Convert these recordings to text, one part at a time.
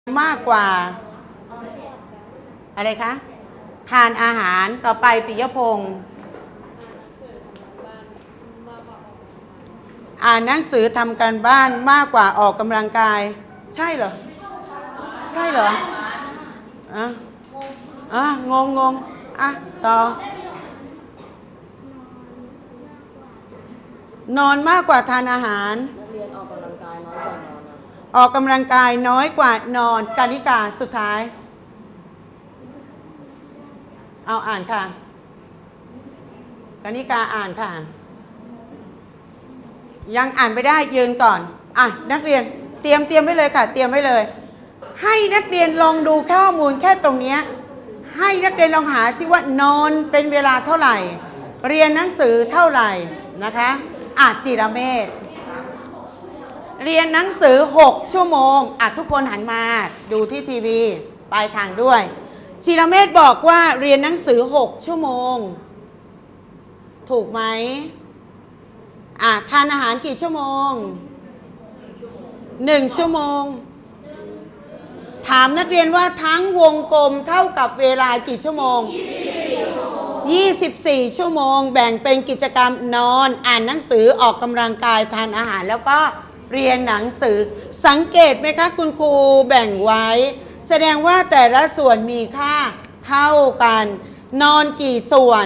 มากกว่าอะไรคะทานอาหารต่อไปปิยพงศ์อ่านหนังสือทำการบ้านมากกว่าออกกำลังกายใช่เหรอใช่เหรองงต่อนอนมากกว่าทานอาหารนักเรียนออกกำลังกายน้อยกว่านอนออกกำลังกายน้อยกว่านอนกานิกาสุดท้ายเอาอ่านค่ะกานิกาอ่านค่ะยังอ่านไม่ได้ยืนก่อนนักเรียนเตรียมไว้เลยค่ะเตรียมไว้เลยให้นักเรียนลองดูข้อมูลแค่ตรงนี้ให้นักเรียนลองหาซิว่านอนเป็นเวลาเท่าไหร่เรียนหนังสือเท่าไหร่นะคะจิรเมธเรียนหนังสือ6 ชั่วโมงทุกคนหันมาดูที่ทีวีปลายทางด้วยจิรเมธบอกว่าเรียนหนังสือ6 ชั่วโมงถูกไหมทานอาหารกี่ชั่วโมง1 ชั่วโมงถามนักเรียนว่าทั้งวงกลมเท่ากับเวลากี่ชั่วโมง24 ชั่วโมงแบ่งเป็นกิจกรรมนอนอ่านหนังสือออกกำลังกายทานอาหารแล้วก็เรียนหนังสือสังเกตไหมคะคุณครูแบ่งไว้แสดงว่าแต่ละส่วนมีค่าเท่ากันนอนกี่ส่วน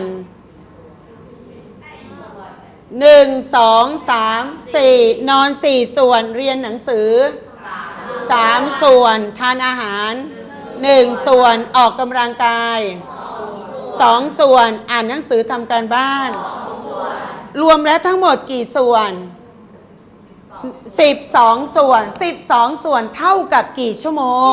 1 2 3 4นอน4 ส่วนเรียนหนังสือ3 ส่วนทานอาหาร1 ส่วนออกกำลังกาย2 ส่วนอ่านหนังสือทำการบ้านรวมแล้วทั้งหมดกี่ส่วน12 ส่วน12 ส่วนเท่ากับกี่ชั่วโมง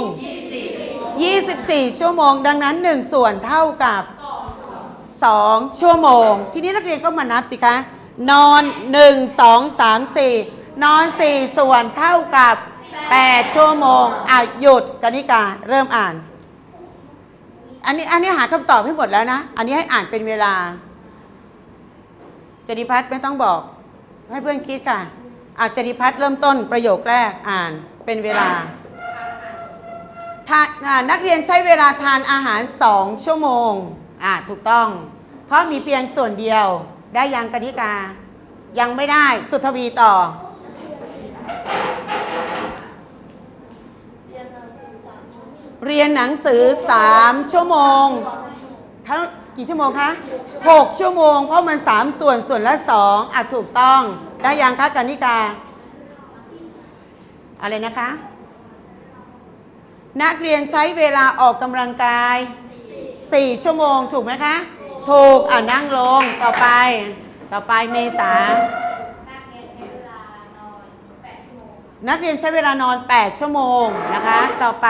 24 ชั่วโมงดังนั้น1 ส่วนเท่ากับ2 ชั่วโมงทีนี้นักเรียนก็มานับสิคะนอน1 2 3 4นอน4 ส่วนเท่ากับ8 ชั่วโมงหยุดกนิกาเริ่มอ่านอันนี้หาคำตอบให้หมดแล้วนะอันนี้ให้อ่านเป็นเวลาจริพัฒน์ไม่ต้องบอกให้เพื่อนคิดค่ะจริพัฒน์เริ่มต้นประโยคแรกอ่านเป็นเวลานักเรียนใช้เวลาทานอาหาร2 ชั่วโมงถูกต้องเพราะมีเพียงส่วนเดียวได้ยังกนิกายังไม่ได้สุทวีต่อเรียนหนังสือ3 ชั่วโมงทั้งกี่ชั่วโมงคะ6 ชั่วโมงเพราะมัน3 ส่วนละ2ถูกต้องได้ยังคะกนิกาอะไรนะคะนักเรียนใช้เวลาออกกำลังกาย4 ชั่วโมงถูกไหมคะถูกนั่งลงต่อไปเมษานักเรียนใช้เวลานอน8 ชั่วโมงนะคะต่อไป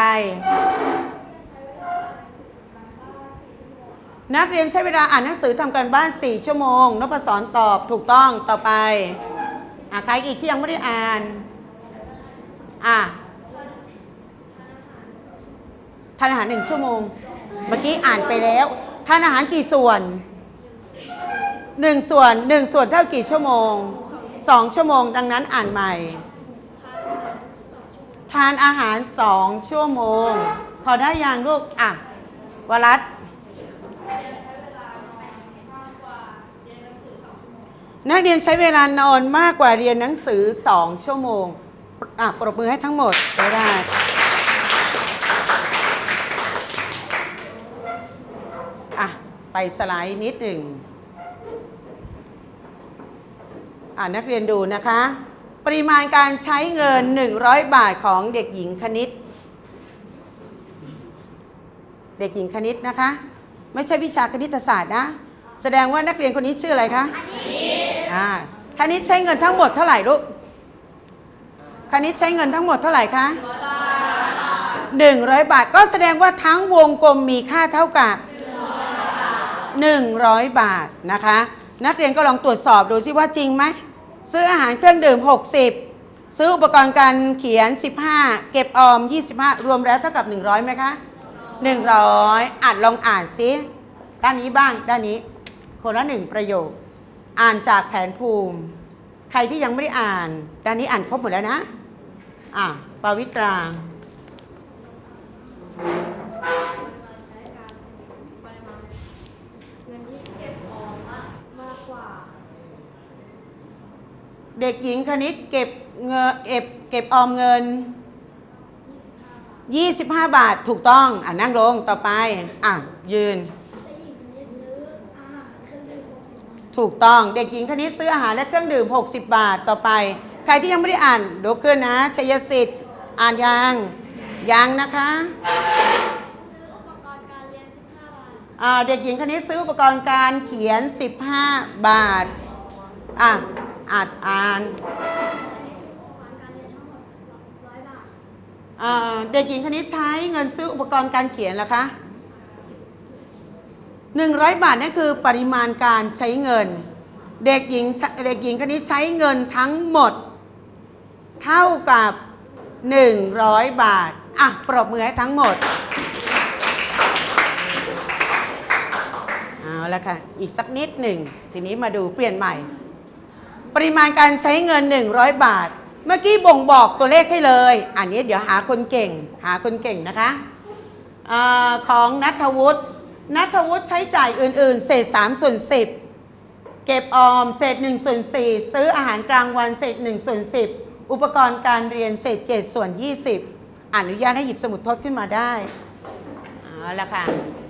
นักเรียนใช้เวลาอ่านหนังสือทำการบ้าน4 ชั่วโมงนพศรตอบถูกต้องต่อไปใครอีกที่ยังไม่ได้อ่านทานอาหาร1 ชั่วโมงเมื่อกี้อ่านไปแล้วทานอาหารกี่ส่วน1 ส่วน1 ส่วนเท่ากี่ชั่วโมง2 ชั่วโมงดังนั้นอ่านใหม่ทานอาหาร2 ชั่วโมงพอได้ยังลูกวรัตน์นักเรียนใช้เวลานอนมากกว่าเรียนหนังสือ2 ชั่วโมงปรบมือให้ทั้งหมดได้ไปสไลด์นิดหนึ่งนักเรียนดูนะคะปริมาณการใช้เงิน100 บาทของเด็กหญิงคณิตเด็กหญิงคณิตนะคะไม่ใช่วิชาคณิตศาสตร์นะแสดงว่านักเรียนคนนี้ชื่ออะไรคะคณิตใช้เงินทั้งหมดเท่าไหร่ลูกคณิตใช้เงินทั้งหมดเท่าไหร่คะ100 บาทก็แสดงว่าทั้งวงกลมมีค่าเท่ากับ100 บาทนะคะนักเรียนก็ลองตรวจสอบดูซิว่าจริงไหมซื้ออาหารเครื่องดื่ม60ซื้ออุปกรณ์การเขียน15เก็บออม25รวมแล้วเท่ากับ100ไหมคะ100ลองอ่านซิด้านนี้บ้างด้านนี้คนละ1 ประโยคอ่านจากแผนภูมิใครที่ยังไม่ได้อ่านด้านนี้อ่านครบหมดแล้วนะปาวิตราเด็กหญิงคณิตเก็บเงินเก็บออมเงิน25 บาทถูกต้องนั่งลงต่อไปยืนถูกต้องเด็กหญิงคณิตซื้ออาหารและเครื่องดื่ม60 บาทต่อไปใครที่ยังไม่ได้อ่านยกขึ้นนะชัยสิทธิ์อ่านยังนะคะเด็กหญิงคณิตซื้ออุปกรณ์การเขียน15 บาทอ่านเด็กหญิงคณิตใช้เงินซื้ออุปกรณ์การเขียนเหรอคะ100 บาทนั่นคือปริมาณการใช้เงินเด็กหญิงคณิตใช้เงินทั้งหมดเท่ากับ100 บาทปรบมือให้ทั้งหมดเอาละค่ะอีกสักนิดหนึ่งทีนี้มาดูเปลี่ยนใหม่ปริมาณการใช้เงิน100 บาทเมื่อกี้บ่งบอกตัวเลขให้เลยอันนี้เดี๋ยวหาคนเก่งนะคะของณัฐวุฒิใช้จ่ายอื่นๆเศษ3/10เก็บออมเศษ1/4ซื้ออาหารกลางวันเศษ1/10อุปกรณ์การเรียนเศษ7/20อนุญาตให้หยิบสมุดทดขึ้นมาได้เอาละค่ะ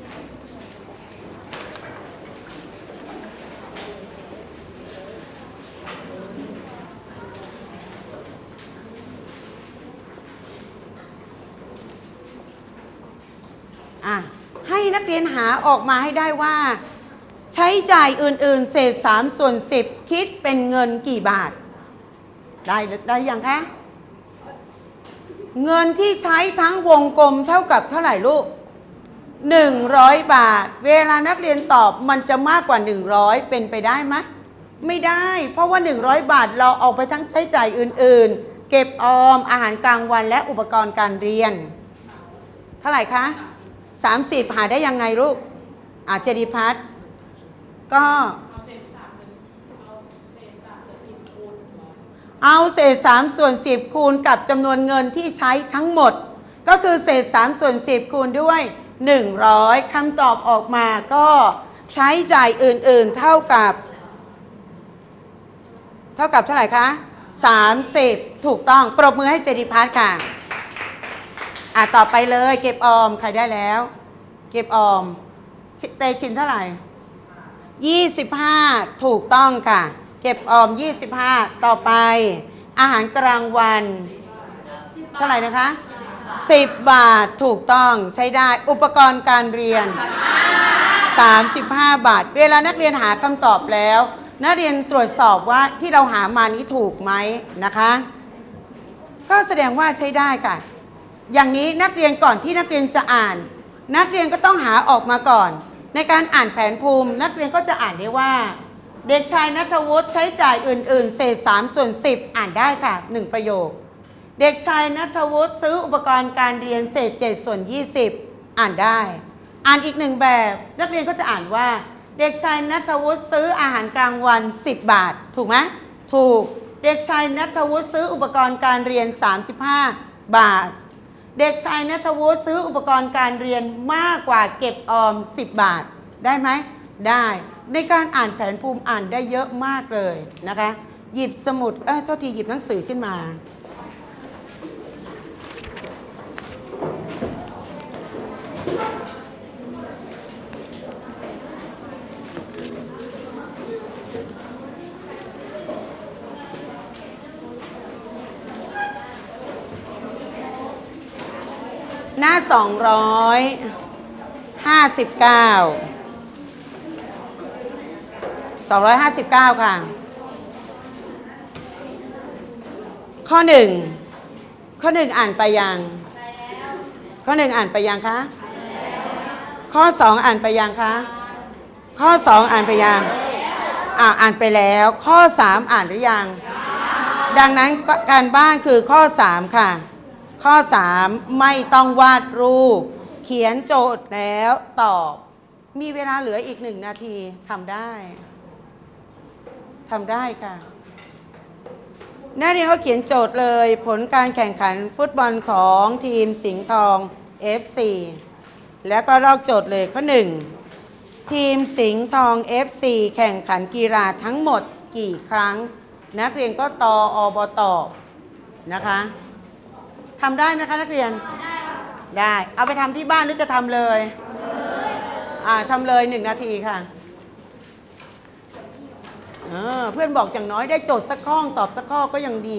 ให้นักเรียนหาออกมาให้ได้ว่าใช้จ่ายอื่นๆเศษ3/10คิดเป็นเงินกี่บาทได้ยังคะเงินที่ใช้ทั้งวงกลมเท่ากับเท่าไหร่ลูก100 บาทเวลานักเรียนตอบมันจะมากกว่า100เป็นไปได้ไหมไม่ได้เพราะว่า100 บาทเราเอาไปทั้งใช้จ่ายอื่นๆเก็บออมอาหารกลางวันและอุปกรณ์การเรียนเท่าไหร่คะ30หาได้ยังไงลูกเจดีพัฒน์ก็เอาเศษ3/10คูณกับจำนวนเงินที่ใช้ทั้งหมดก็คือเศษ3/10คูณด้วย100คำตอบออกมาก็ใช้จ่ายอื่นๆเท่ากับเท่าไหร่คะ30ถูกต้องปรบมือให้เจดีพัฒน์ค่ะต่อไปเลยเก็บออมใครได้แล้วเก็บออมเตชินเท่าไหร่25ถูกต้องค่ะเก็บออม25ต่อไปอาหารกลางวันเท่าไหร่นะคะ10 บาทถูกต้องใช้ได้อุปกรณ์การเรียน35 บาทเวลานักเรียนหาคำตอบแล้วนักเรียนตรวจสอบว่าที่เราหามานี้ถูกไหมนะคะก็แสดงว่าใช้ได้ค่ะอย่างนี้นักเรียนก่อนที่นักเรียนจะอ่านนักเรียนก็ต้องหาออกมาก่อนในการอ่านแผนภูมินักเรียนก็จะอ่านได้ว่าเด็กชายณัฐวุฒิใช้จ่ายอื่นๆเศษ3/10อ่านได้ค่ะ1ประโยคเด็กชายณัฐวุฒิซื้ออุปกรณ์การเรียนเศษ7/20อ่านได้อ่านอีก1แบบนักเรียนก็จะอ่านว่าเด็กชายณัฐวุฒิซื้ออาหารกลางวัน10 บาทถูกไหมถูกเด็กชายณัฐวุฒิซื้ออุปกรณ์การเรียน35 บาทเด็กชายณัฐวุฒิซื้ออุปกรณ์การเรียนมากกว่าเก็บออม10 บาทได้ไหมได้ในการอ่านแผนภูมิอ่านได้เยอะมากเลยนะคะหยิบสมุดโทษทีหยิบหนังสือขึ้นมาหน้า259ค่ะข้อ1อ่านไปยังข้อ1อ่านไปยังคะข้อ2อ่านไปยังคะข้อ2อ่านไปยังอ่านไปแล้วข้อ3อ่านหรือยังดังนั้นการบ้านคือข้อ3ค่ะข้อ3ไม่ต้องวาดรูปเขียนโจทย์แล้วตอบมีเวลาเหลืออีก1 นาทีทำได้ค่ะนักเรียนเขาเขียนโจทย์เลยผลการแข่งขันฟุตบอลของทีมสิงห์ทอง FC แล้วก็ลอกโจทย์เลยข้อ1ทีมสิงห์ทอง FC แข่งขันกีฬาทั้งหมดกี่ครั้งนักเรียนก็ตอบตนะคะทำได้ไหมคะนักเรียนได้เอาไปทำที่บ้านหรือจะทำเลยทำเลย1 นาทีค่ะเพื่อนบอกอย่างน้อยได้โจทย์สักข้อตอบสักข้อก็ยังดี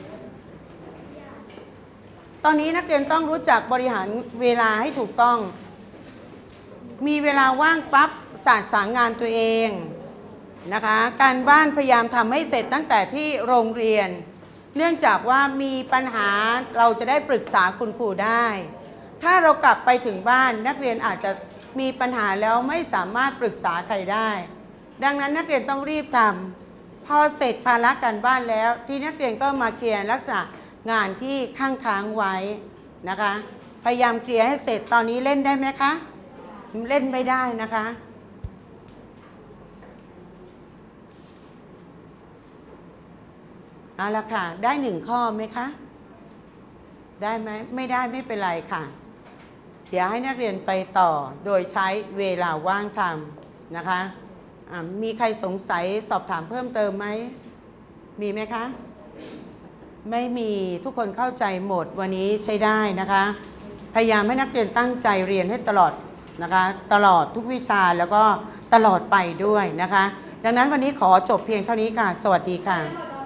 ตอนนี้นักเรียนต้องรู้จักบริหารเวลาให้ถูกต้องมีเวลาว่างปั๊บจัดสรรงานตัวเองนะคะการบ้านพยายามทำให้เสร็จตั้งแต่ที่โรงเรียนเนื่องจากว่ามีปัญหาเราจะได้ปรึกษาคุณครูได้ถ้าเรากลับไปถึงบ้านนักเรียนอาจจะมีปัญหาแล้วไม่สามารถปรึกษาใครได้ดังนั้นนักเรียนต้องรีบทำพอเสร็จภาระการบ้านแล้วที่นักเรียนก็มาเคลียร์ลักษณะงานที่ค้างไว้นะคะพยายามเคลียร์ให้เสร็จตอนนี้เล่นได้ไหมคะเล่นไม่ได้นะคะเอาละค่ะได้1 ข้อไหมคะได้ไหมไม่ได้ไม่เป็นไรค่ะเดี๋ยวให้นักเรียนไปต่อโดยใช้เวลาว่างทำนะคะมีใครสงสัยสอบถามเพิ่มเติมไหมมีไหมคะไม่มีทุกคนเข้าใจหมดวันนี้ใช้ได้นะคะพยายามให้นักเรียนตั้งใจเรียนให้ตลอดนะคะตลอดทุกวิชาแล้วก็ตลอดไปด้วยนะคะดังนั้นวันนี้ขอจบเพียงเท่านี้ค่ะสวัสดีค่ะ